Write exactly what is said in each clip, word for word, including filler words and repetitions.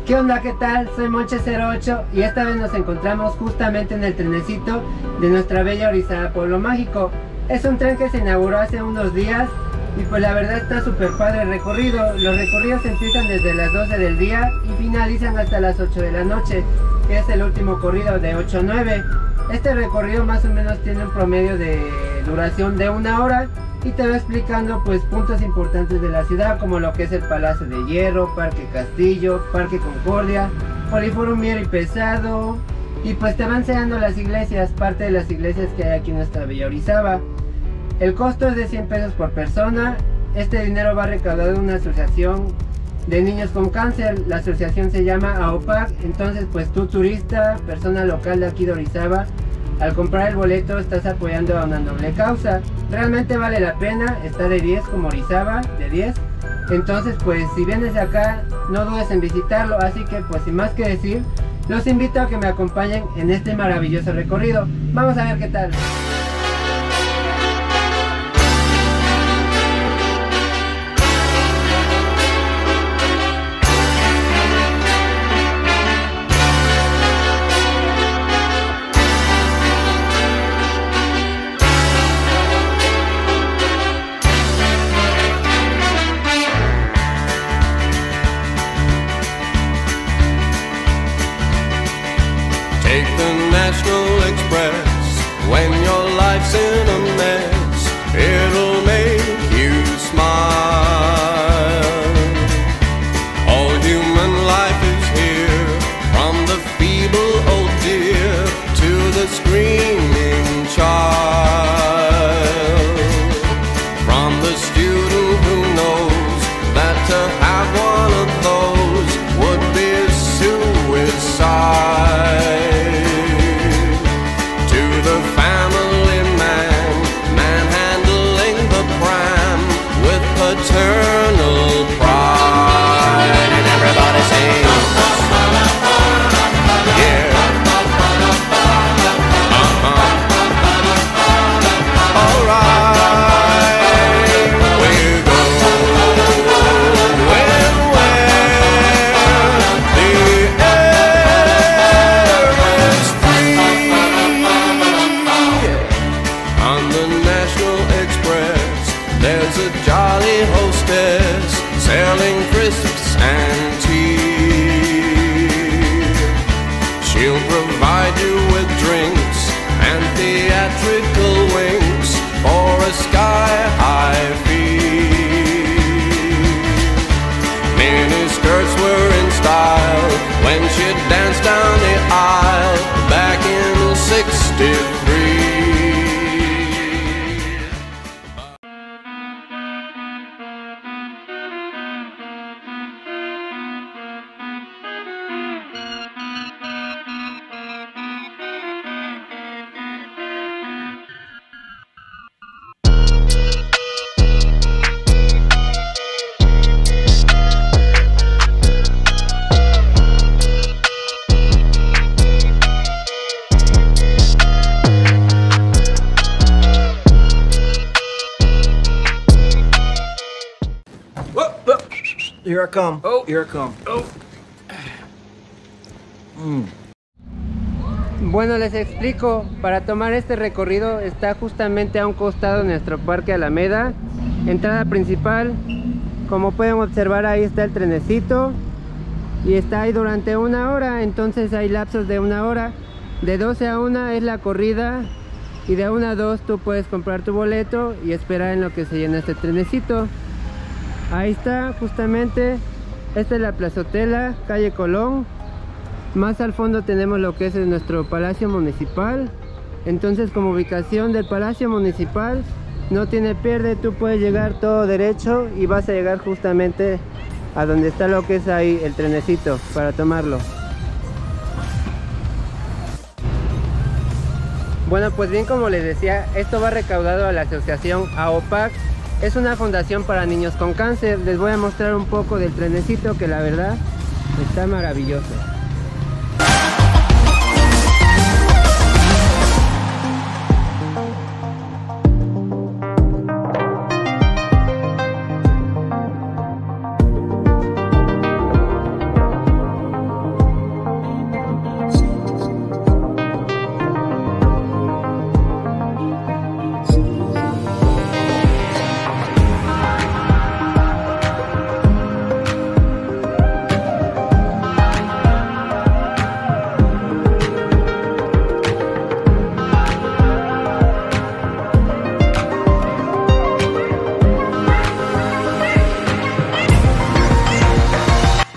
¿Qué onda? ¿Qué tal? Soy Monche cero ocho y esta vez nos encontramos justamente en el trenecito de nuestra bella Orizaba Pueblo Mágico. Es un tren que se inauguró hace unos días y pues la verdad está súper padre el recorrido. Los recorridos empiezan desde las doce del día y finalizan hasta las ocho de la noche, que es el último corrido de ocho a nueve. Este recorrido más o menos tiene un promedio de duración de una hora y te va explicando pues puntos importantes de la ciudad, como lo que es el Palacio de Hierro, Parque Castillo, Parque Concordia, Poliforum Mier y Pesado, y pues te va enseñando las iglesias, parte de las iglesias que hay aquí en nuestra bella Orizaba. El costo es de cien pesos por persona. Este dinero va recaudado en una asociación de niños con cáncer. La asociación se llama A O P A C. Entonces pues tú, turista, persona local de aquí de Orizaba, al comprar el boleto estás apoyando a una noble causa. Realmente vale la pena, está de diez como Orizaba, de diez. Entonces pues si vienes de acá, no dudes en visitarlo. Así que pues sin más que decir, los invito a que me acompañen en este maravilloso recorrido. Vamos a ver qué tal. Take the National Express when your life's in a mess. It'll make you smile. All human life is here, from the feeble old deer to the screaming child. From the student who knows that to have one of those would be suicide. Eternal pride, and everybody sings, yeah, uh-huh, alright, we're going where the air is free. On the National Express there's a jolly hostess selling crisps and tea. She'll provide you with drinks and theatrical winks for a sky-high fee. Mini skirts were in style when she danced down the aisle back in sixty-three. Here I come. Oh, here I come. Oh. Mm. Bueno, les explico. Para tomar este recorrido está justamente a un costado de nuestro Parque Alameda. Entrada principal. Como pueden observar, ahí está el trenecito. Y está ahí durante una hora. Entonces hay lapsos de una hora. De doce a una es la corrida. Y de una a dos tú puedes comprar tu boleto y esperar en lo que se llena este trenecito. Ahí está, justamente. Esta es la plazotela, calle Colón. Más al fondo tenemos lo que es nuestro Palacio Municipal. Entonces, como ubicación del Palacio Municipal, no tiene pierde. Tú puedes llegar todo derecho y vas a llegar justamente a donde está lo que es ahí el trenecito para tomarlo. Bueno, pues bien, como les decía, esto va recaudado a la asociación A O P A C. Es una fundación para niños con cáncer. Les voy a mostrar un poco del trenecito, que la verdad está maravilloso.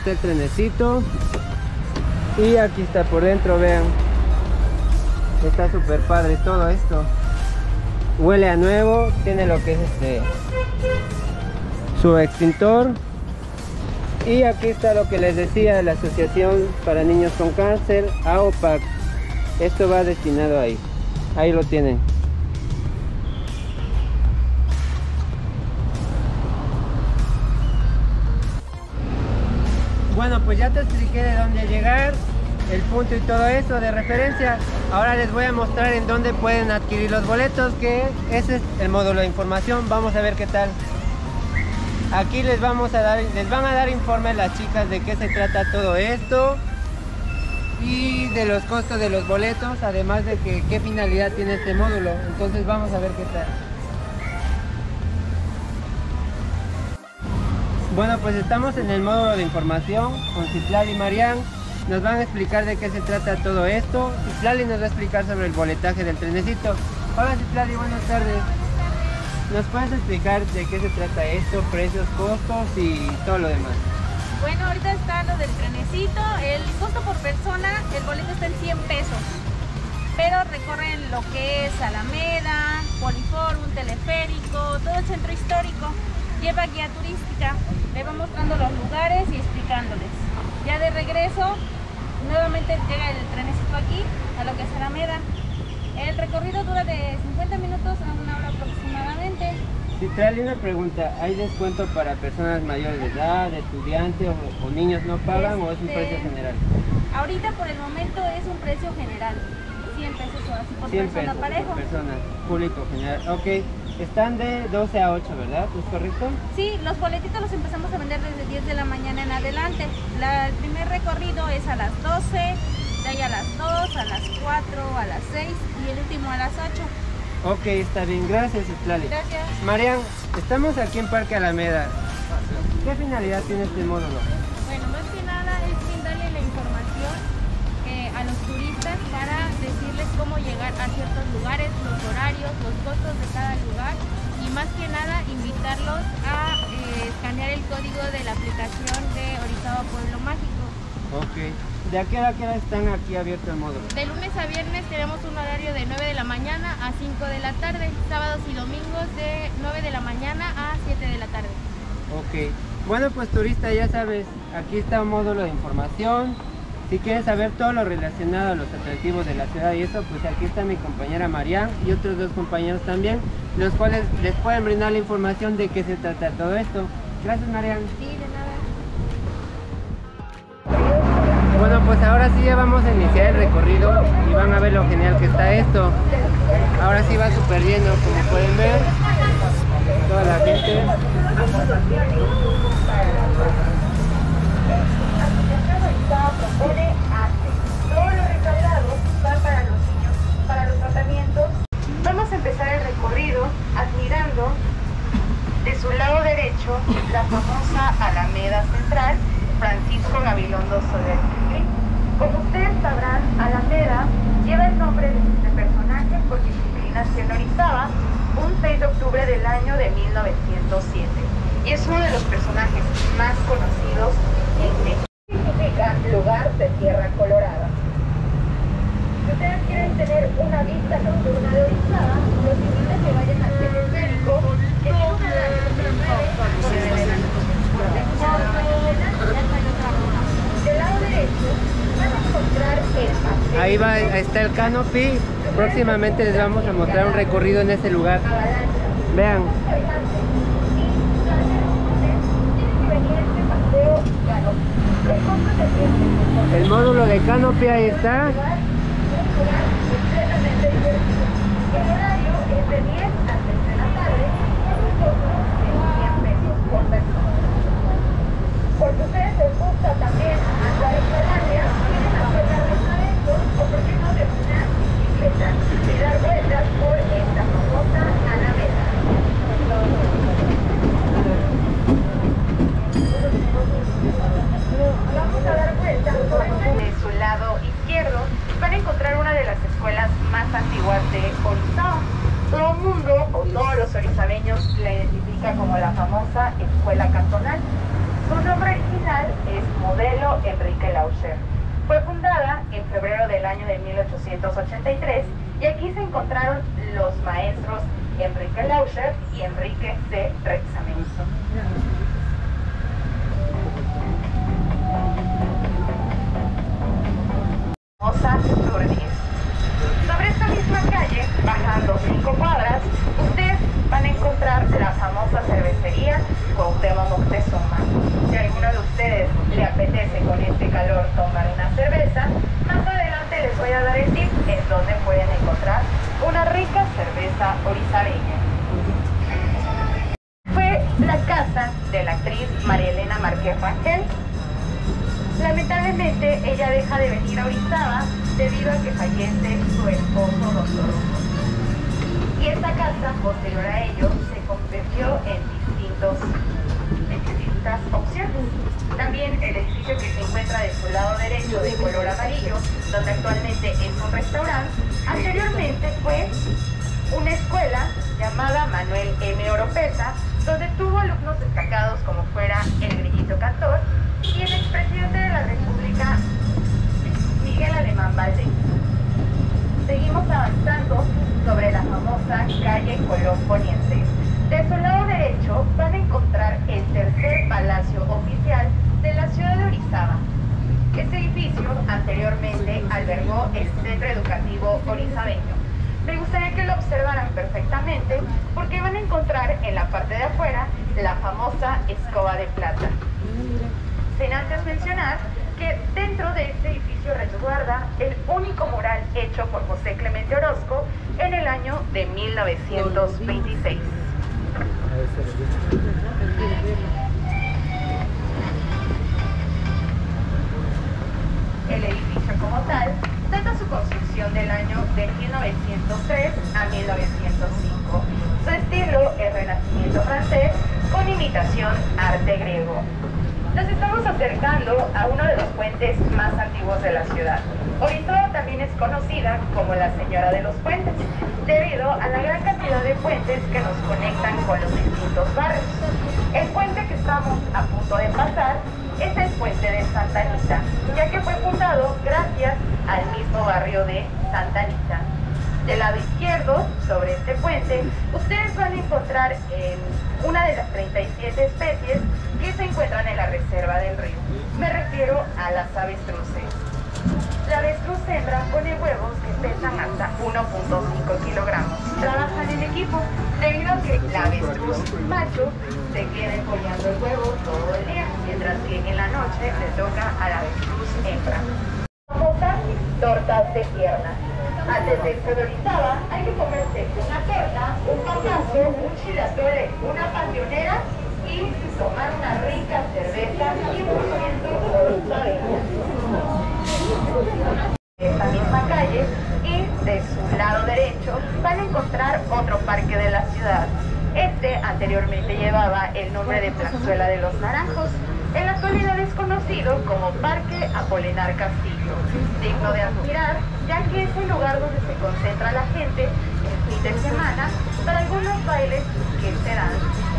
está el trenecito. Y aquí está por dentro, vean. Está súper padre todo esto. Huele a nuevo, tiene lo que es este su extintor. Y aquí está lo que les decía de la Asociación para Niños con Cáncer, A O P A C. Esto va destinado ahí. Ahí lo tienen. Bueno, pues ya te expliqué de dónde llegar, el punto y todo eso de referencia. Ahora les voy a mostrar en dónde pueden adquirir los boletos, que ese es el módulo de información. Vamos a ver qué tal. Aquí les vamos a dar, les van a dar informe las chicas de qué se trata todo esto y de los costos de los boletos, además de que qué finalidad tiene este módulo. Entonces vamos a ver qué tal. Bueno, pues estamos en el módulo de información con Citlali y Marian. Nos van a explicar de qué se trata todo esto. Citlali nos va a explicar sobre el boletaje del trenecito. Hola Citlali, buenas tardes. ¿Nos puedes explicar de qué se trata esto, precios, costos y todo lo demás? Bueno, ahorita está lo del trenecito. El costo por persona, el boleto está en cien pesos. Pero recorren lo que es Alameda, Poliforum, Teleférico, todo el centro histórico. Lleva guía turística, le va mostrando los lugares y explicándoles. Ya de regreso, nuevamente llega el trenecito aquí, a lo que es Alameda. El recorrido dura de cincuenta minutos a una hora aproximadamente. Si trae una pregunta, ¿hay descuento para personas mayores de edad, estudiantes o, o niños no pagan este, o es un precio general? Ahorita por el momento es un precio general, cien pesos o así por cien persona pesos parejo. Por persona, público general, ok. Están de doce a ocho, ¿verdad? ¿Es correcto? Sí, los boletitos los empezamos a vender desde diez de la mañana en adelante. La, el primer recorrido es a las doce, de ahí a las dos, a las cuatro, a las seis y el último a las ocho. Ok, está bien, gracias Citlali. Gracias. Marian, estamos aquí en Parque Alameda. ¿Qué finalidad tiene este módulo? Bueno, más que nada es brindarle la información eh, a los turistas para decirles cómo llegar a ciertos lugares, los horarios, los costos de cada lugar y más que nada invitarlos a eh, escanear el código de la aplicación de Orizaba Pueblo Mágico. Ok. ¿De a qué hora, a qué hora están aquí abierto el módulo? De lunes a viernes tenemos un horario de nueve de la mañana a cinco de la tarde, sábados y domingos de nueve de la mañana a siete de la tarde. Ok. Bueno, pues turista, ya sabes, aquí está un módulo de información. Si quieres saber todo lo relacionado a los atractivos de la ciudad y eso, pues aquí está mi compañera Marian y otros dos compañeros también, los cuales les pueden brindar la información de qué se trata todo esto. Gracias, Marian. Sí, de nada. Bueno, pues ahora sí ya vamos a iniciar el recorrido y van a ver lo genial que está esto. Ahora sí va súper lleno, como pueden ver, toda la gente. Propone hace todo lo recaudado va para los niños, para los tratamientos. Vamos a empezar el recorrido admirando de su lado derecho la famosa Alameda Central, Francisco Gabilondo Soler. Como ustedes sabrán, Alameda lleva el nombre de este personaje porque su nació en Orizaba un seis de octubre del año de mil novecientos siete y es uno de los personajes más conocidos en México. Significa lugar de tierra colorada. Si ustedes quieren tener una vista nocturna de Orizaba, los invito a que vayan al teleférico, que tiene una del lado derecho van a encontrar el paseo. Ahí va, ahí está el canopy. Próximamente les vamos a mostrar un recorrido en ese lugar. Vean. El módulo de canopy ahí está. El horario es de diez a seis de la tarde, un costo de cien pesos por persona. Porque a ustedes les gusta también andar en Colombia, quieren hacer adentro o por qué no de una bicicleta y dar vueltas por esta famosa Alameda. Vamos a dar vueltas por de su lado izquierdo, van a encontrar una de las escuelas Enrique Lauscher. Fue fundada en febrero del año de mil ochocientos ochenta y tres y aquí se encontraron los maestros Enrique Lauscher y Enrique de Rexamen. Famosa Turdis. Sobre esta misma calle, bajando cinco cuadras, ustedes van a encontrar la famosa cervecería Cuauhtémoc Moctezuma. Si a alguno de ustedes le apetece con este calor tomar una cerveza, más adelante les voy a dar el tip en donde pueden encontrar una rica cerveza orizabeña. Fue la casa de la actriz María Elena Márquez Rangel. Lamentablemente ella deja de venir a Orizaba debido a que fallece su esposo doctor Hugo. Y esta casa, posterior a ello, se convirtió en, distintos, en distintas opciones. También el edificio que se encuentra de su lado derecho de color amarillo, donde actualmente es un restaurante, anteriormente fue una escuela llamada Manuel M. Oropesa, donde tuvo alumnos destacados como fuera el Grillito Cantor y el expresidente de la República, Miguel Alemán Valdés. Seguimos avanzando sobre la famosa calle Colón Poniente. De su lado derecho van a encontrar el tercer palacio oficial de la ciudad de Orizaba. Este edificio anteriormente albergó el Centro Educativo Orizabeño. Me gustaría que lo observaran perfectamente porque van a encontrar en la parte de afuera la famosa escoba de plata. Sin antes mencionar que dentro de este edificio resguarda el único mural hecho por José Clemente Orozco en el año de mil novecientos veintiséis. El edificio como tal data su construcción del año de mil novecientos tres a mil novecientos cinco. Su estilo es renacimiento francés con imitación arte griego. Nos estamos acercando a uno de los puentes más antiguos de la ciudad. Orizaba también es conocida como la Señora de los Puentes, debido a la gran cantidad de puentes que nos conectan con los distintos barrios. El puente que estamos a punto de pasar es el puente de Santa Anita, ya que fue fundado gracias al mismo barrio de Santa Anita. Del lado izquierdo, sobre este puente, ustedes van a encontrar eh, una de las treinta y siete especies que se encuentran en la reserva del río. Me refiero a las avestruces. La avestruz hembra pone huevos que pesan hasta uno punto cinco kilogramos. Trabajan en equipo debido a que la avestruz macho se queda empollando el huevo todo el día, mientras que en la noche le toca a la avestruz hembra. Famosas tortas de pierna. Antes de irse de Orizaba, hay que comerse una torta, un papazo, un chilatole, una panteonera y tomar una rica cerveza cien por ciento orizabeña. Esta misma calle y de su lado derecho van a encontrar otro parque de la ciudad. Este anteriormente llevaba el nombre de Plazuela de los Naranjos. En la actualidad es conocido como Parque Apolinar Castillo, digno de admirar, ya que es el lugar donde se concentra la gente el fin de semana para algunos bailes que se dan.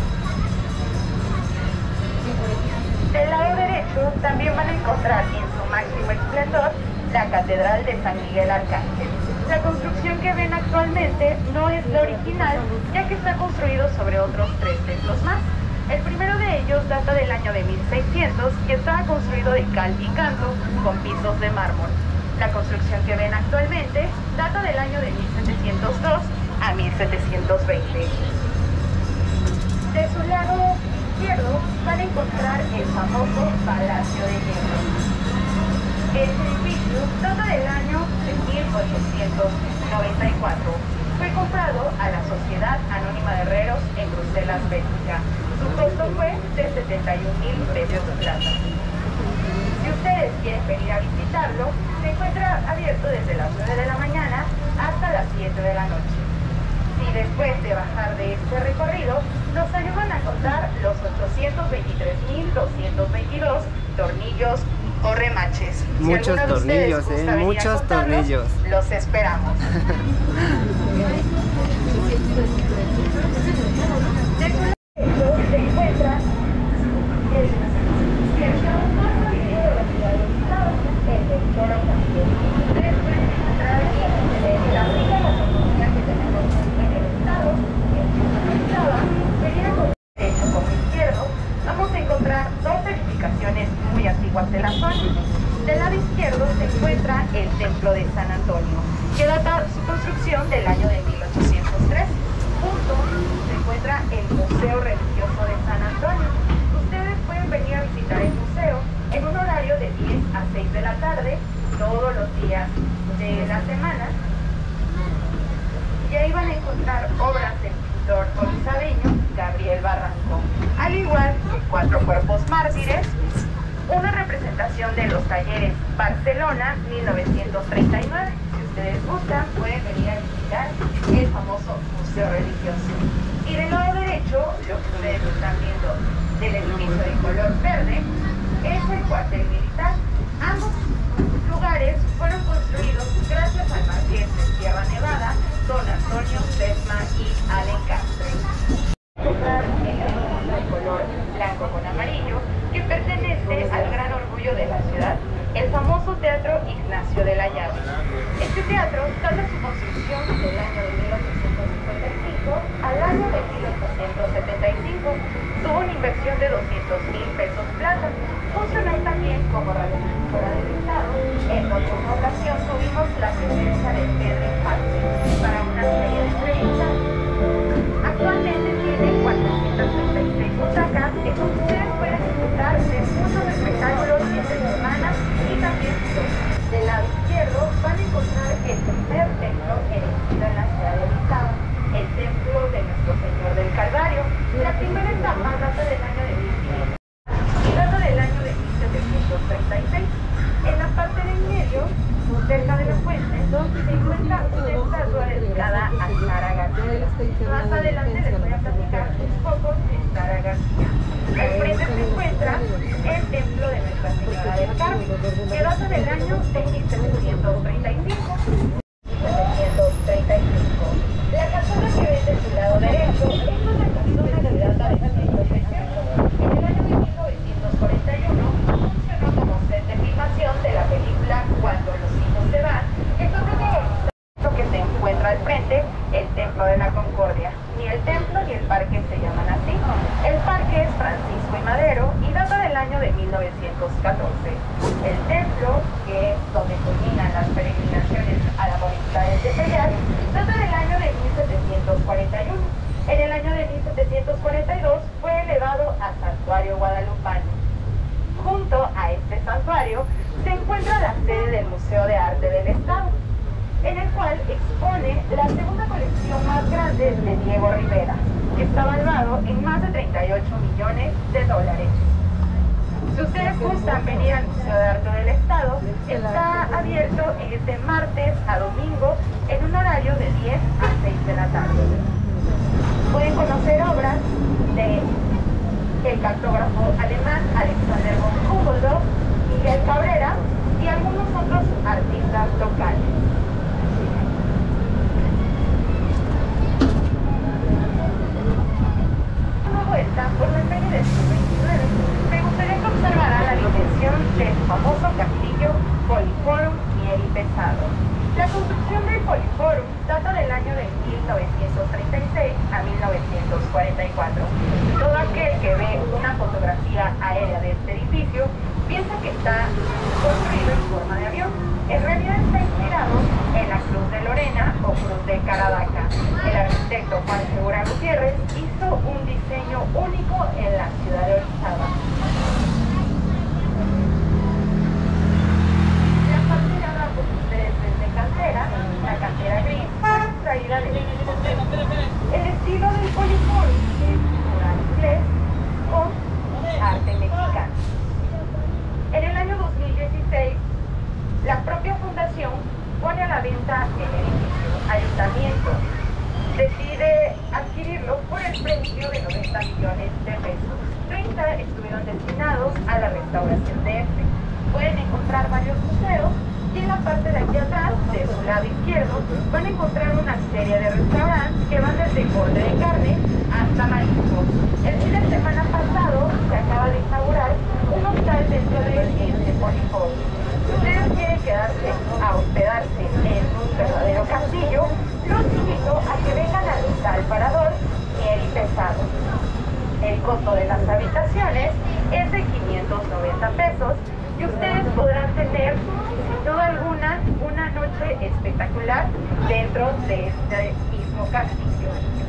Del lado derecho también van a encontrar en su máximo esplendor la Catedral de San Miguel Arcángel. La construcción que ven actualmente no es la original, ya que está construido sobre otros tres templos más. El primero de ellos data del año de mil seiscientos y estaba construido de cal y canto con pisos de mármol. La construcción que ven actualmente data del año de mil setecientos dos a mil setecientos veinte. De su lado izquierdo van a encontrar el famoso Palacio de Hierro. Este edificio data del año de mil ochocientos noventa y cuatro. Fue comprado a la Sociedad Anónima de Herreros en Bruselas, Bélgica. Su costo fue de setenta y un mil pesos de plata. Si ustedes quieren venir a visitarlo, se encuentra abierto desde las nueve de la mañana hasta las siete de la noche. Si después de bajar de este recorrido, nos ayudan a contar los ochocientos veintitrés mil doscientos veintidós tornillos o remaches. Muchos si tornillos, eh, muchos tornillos. Los esperamos. De su lado se encuentra el, el famoso video de la ciudad de Orizaba. Del lado izquierdo se encuentra el Templo de San Antonio, que data su construcción del año de mil ochocientos tres. Junto se encuentra el Museo Religioso de San Antonio. Ustedes pueden venir a visitar el museo en un horario de diez a seis de la tarde, todos los días de la semana. Y ahí van a encontrar obras del pintor orizabeño Gabriel Barranco, al igual que Cuatro Cuerpos Mártires, una representación de los talleres Barcelona mil novecientos treinta y nueve. Si ustedes gustan, pueden venir a visitar el famoso Museo Religioso. Y del lado derecho, lo que ustedes están viendo del edificio de color verde, es el cuartel militar. Ambos lugares fueron construidos gracias al marqués de Sierra Nevada, don Antonio Sesma y Allen Castro. El edificio de color blanco con amarillo, que pertenece al gran orgullo de la ciudad, el famoso Teatro Ignacio de la Llave. Este teatro data su construcción del año de mil ochocientos cincuenta y cinco al año de mil ochocientos setenta y cinco. Tuvo una inversión de doscientos mil pesos plata. Funcionó también como radiodifusora del Estado, en donde en una ocasión tuvimos la presencia de Pedro Infante para una serie de entrevistas. Actualmente tiene cuatrocientas treinta y seis butacas, en donde ustedes pueden disfrutar de muchos espectáculos entre semana y también shows. Del lado izquierdo van a encontrar el primer templo erigido en la ciudad de Orizaba, el templo de Nuestro Señor del Calvario. La primera etapa data del año de mil quinientos y data del año de mil setecientos treinta y seis. En la parte del medio, cerca de la fuente, se encuentra una estatua dedicada a Sara García. Más adelante les voy a platicar un poco de Sara García. Al frente se encuentra el templo de Nuestra Señora del Carmen, que data del año de mil setecientos treinta y cinco. La casona que ven de su lado derecho es una casona que data de mil novecientos dieciocho. En el año de mil novecientos cuarenta y uno funcionó como set de filmación de la película Cuando los hijos se van, que está protagonizado que se encuentra al frente, el Templo de la Concordia. Ni el templo ni el parque se llaman así. El parque es Francisco y Madero y data del año de mil novecientos catorce. El templo, que es donde culminan las peregrinaciones a la bonita de Tepeyac, data del año de mil setecientos cuarenta y uno. En el año de mil setecientos cuarenta y dos fue elevado a Santuario Guadalupano. Junto a este santuario se encuentra la sede del Museo de Arte del Estado, en el cual expone la segunda colección más grande de Diego Rivera, que está valuado en más de treinta y ocho millones de dólares. Si ustedes gustan venir al Museo de Arte del Estado, está abierto de martes a domingo en un horario de diez a seis de la tarde. Pueden conocer obras de el cartógrafo alemán Alexander von Humboldt, Miguel Cabrera y algunos otros artistas locales. Una vuelta por la calle del siglo veintinueve, me gustaría que observaran la dimensión del famoso castillo Poliforum Mieri Pesado. La construcción del Poliforum data del año de mil novecientos treinta y seis a mil novecientos cuarenta y cuatro. Todo aquel que ve una fotografía aérea de este edificio piensa que está construido en forma de avión. En realidad está inspirado en la Cruz de Lorena o Cruz de Caravaca. El arquitecto Juan Segura Gutiérrez hizo un diseño único en la ciudad de Orizaba. La parte de abajo que ustedes ven de cantera, la cantera gris, fue extraída del el estilo del Poliforum es mural inglés con arte mexicano. En el año dos mil dieciséis, la propia fundación pone a la venta el edificio. Ayuntamiento decide adquirirlo por el precio de noventa millones de pesos. treinta estuvieron destinados a la restauración de este. Pueden encontrar varios museos y en la parte de aquí atrás, de su lado izquierdo, van a encontrar una serie de restaurantes que van desde corte de carne hasta mariscos. El fin de semana pasado se acaba de inaugurar un hostal dentro de este Poliforum. Si ustedes quieren quedarse a hospedarse en un verdadero castillo, los invito a que vengan al hostal Parador Mieri Pesado. El costo de las habitaciones es de quinientos noventa pesos y que ustedes podrán tener, sin duda alguna, una noche espectacular dentro de este mismo castillo.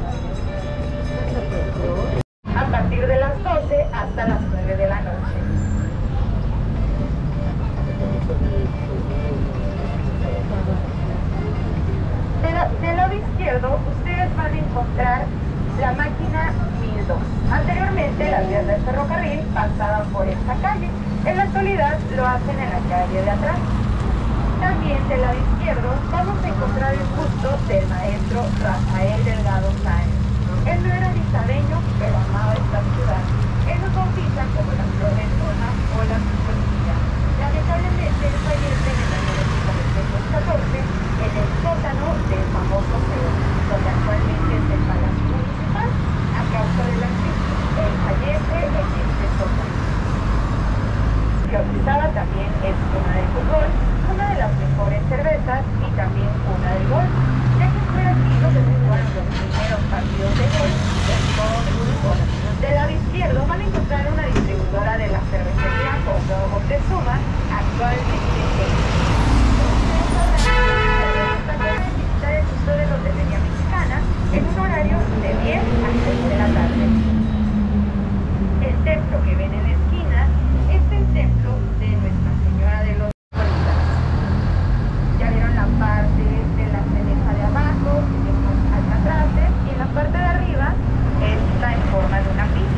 A partir de las doce hasta las nueve de la noche. De la, del lado izquierdo, ustedes van a encontrar la máquina mil dos. Anteriormente, las vías del ferrocarril pasaban por esta calle. En la actualidad, lo hacen en la calle de atrás. También del lado izquierdo, vamos a encontrar el busto del maestro Rafael Delgado Sáenz. Él no era nizareño, pero amaba esta ciudad. Él nos bautiza como la flor de Roma o la Supercilla. Lamentablemente, él fallece en el año de mil novecientos catorce en el sótano del famoso Feo, donde actualmente es el Palacio Municipal. A causa de la crisis, él fallece en este sótano. Que utilizaba también es una del fútbol, una de las mejores cervezas y también una del golf, ya que fue aquí donde se jugaron los primeros partidos de golf de todo el fútbol. Del lado izquierdo van a encontrar una distribuidora de la cervecería Condado Moctezuma, actualmente en visitar el Museo de la Hotelería Mexicana en un horario de diez a seis de la tarde. El templo que ven en la esquina es el templo de Nuestra Señora de los Dolores. Ya vieron la parte de la ceneja de abajo, que tiene unos alcatraces, y en la parte de arriba está en forma de una pila.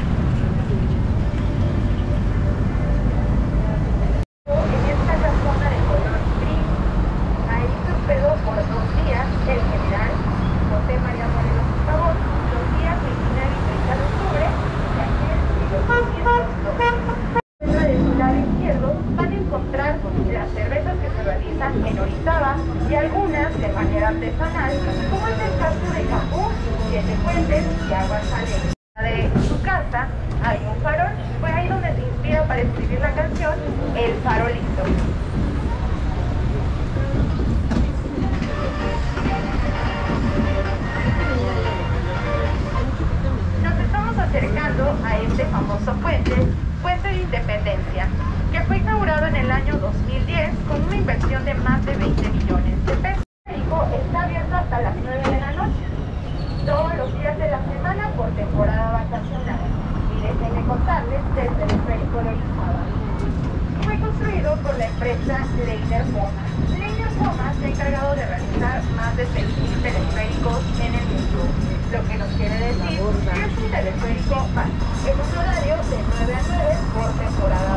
En esta es la zona de color gris. Ahí se hospedó por dos días el general José María Morelos Pavón, los días veintinueve y treinta de octubre de aquel mil ochocientos doce. Dentro de su lado izquierdo van a encontrar las cervezas que se realizan en Orizaba y algunas de manera artesanal, como es el caso de Capú, Siete Fuentes y Agua Salera. De su casa hay un farol, fue ahí donde se inspira para escribir la canción El Farolito. Nos estamos acercando a este famoso puente, Puente de Independencia, que fue inaugurado en el año dos mil diez con una inversión de más de veinte millones de pesos. El teleférico está abierto hasta las nueve de la noche, todos los días de la semana por temporada vacacional. Y déjenme contarles del teleférico de Orizaba. Fue construido por la empresa Leiner Poma. Leiner Poma se ha encargado de realizar más de seis mil teleféricos en el mundo, lo que nos quiere decir que es un teleférico más, en un horario de nueve a nueve por temporada